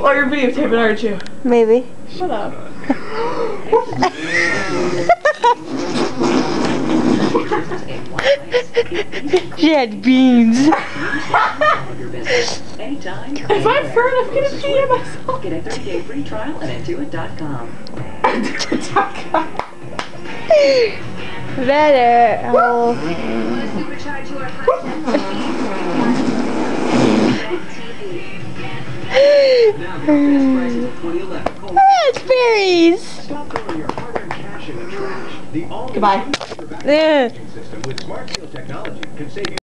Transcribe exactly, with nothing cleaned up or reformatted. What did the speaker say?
Oh, you're videotaping, aren't you? Maybe. Shut up. She had beans. If I'm fur, I'm gonna pee on myself. Get a thirty day free trial at intuit dot com. Better. Oh. Raspberries. Goodbye. Yeah. System with smart seal technology can save you